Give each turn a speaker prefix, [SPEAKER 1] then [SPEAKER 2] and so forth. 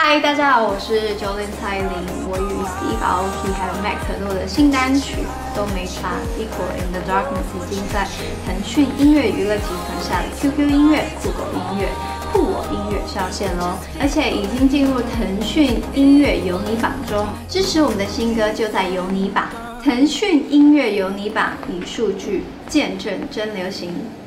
[SPEAKER 1] 嗨，大家好，我是Jolin 蔡依林。我与 Steve Aoki 还有 Mac 合作的新单曲都没差 Equal in the Darkness 已经在腾讯音乐娱乐集团下的 QQ 音乐、酷狗音乐、酷我音乐上线喽，而且已经进入腾讯音乐有你榜中，支持我们的新歌就在有你榜。腾讯音乐有你榜以数据见证真流行。